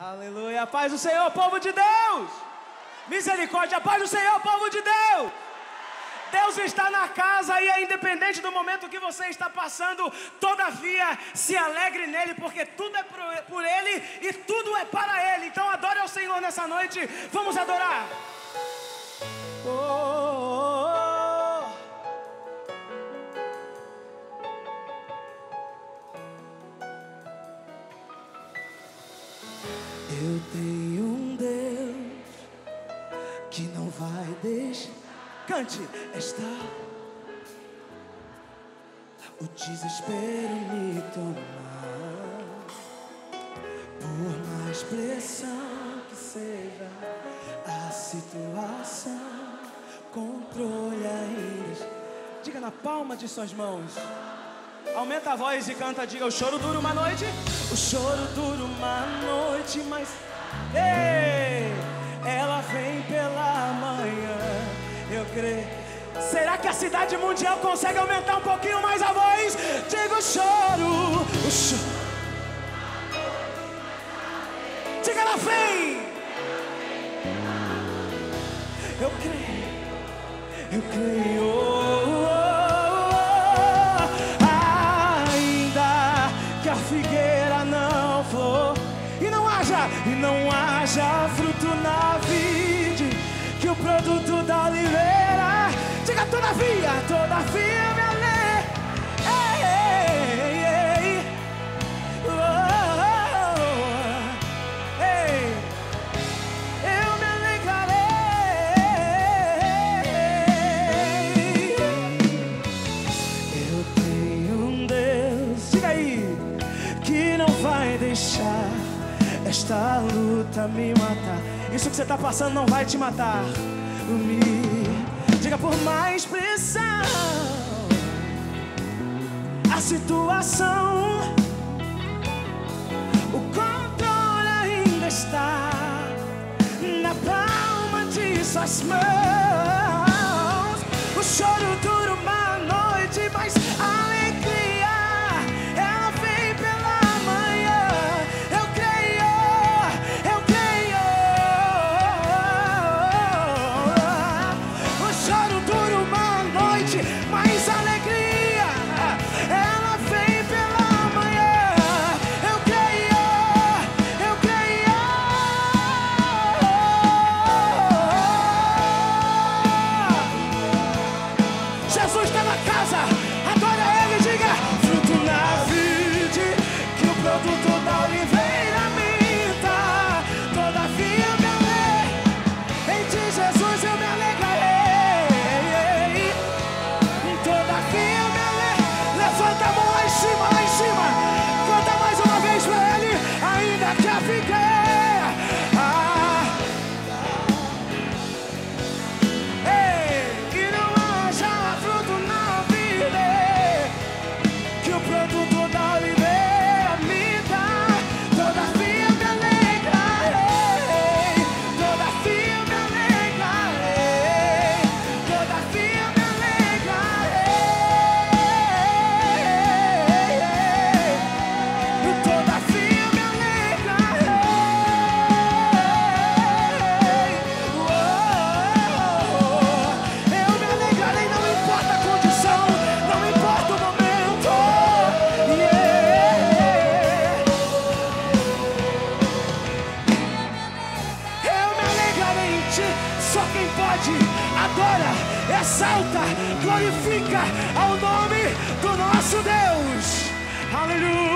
Aleluia, a paz do Senhor, povo de Deus. Misericórdia, a paz do Senhor, povo de Deus. Deus está na casa e é independente do momento que você está passando, todavia se alegre nele, porque tudo é por ele e tudo é para ele. Então adore ao Senhor nessa noite, vamos adorar. Oh, oh, oh. Eu tenho um Deus que não vai deixar. Cante, está o desespero me tomar, por mais pressão que seja a situação, controle ainda. Diga na palma de suas mãos, aumenta a voz e canta, diga: o choro dura uma noite, o choro dura uma noite, mas ei, ela vem pela manhã. Eu creio. Será que a cidade mundial consegue aumentar um pouquinho mais a voz? Diga o choro, o choro. Diga, ela vem. Eu creio, eu creio. Ainda que a figueira não flor e não haja fruto na vide, que o produto da oliveira, diga todavia me alegro. Eu me alegrarei. Eu tenho um Deus, diga aí, que não vai deixar esta luta me matar. Isso que você está passando não vai te matar. Diga, por mais pressão, a situação, o controle ainda está na palma de suas mãos. O choro dura uma noite, mas a alegria, ela vem pela manhã. Eu creio. O choro dura uma noite, mas a alegria, ela vem pela manhã. Eu creio. Jesus está na casa, adora ele, diga: fruto na vide, que o produto da oliveira minta. Todavia me alegro, em ti, Jesus, eu me alegrarei. Todavia me alegro. Levanta a mão lá em cima, canta mais uma vez pra ele. Ainda que a figueira, que não haja fruto na vida, que o produto da oliveira me dá. Todavia me alegrarei, todavia me alegrarei, todavia me alegrarei, todavia me alegrarei. Eu me alegrarei, não importa a condição, não importa o momento. Eu me alegrarei em ti. Só quem pode, adora, exalta, glorifica ao nome do nosso Deus. Aleluia.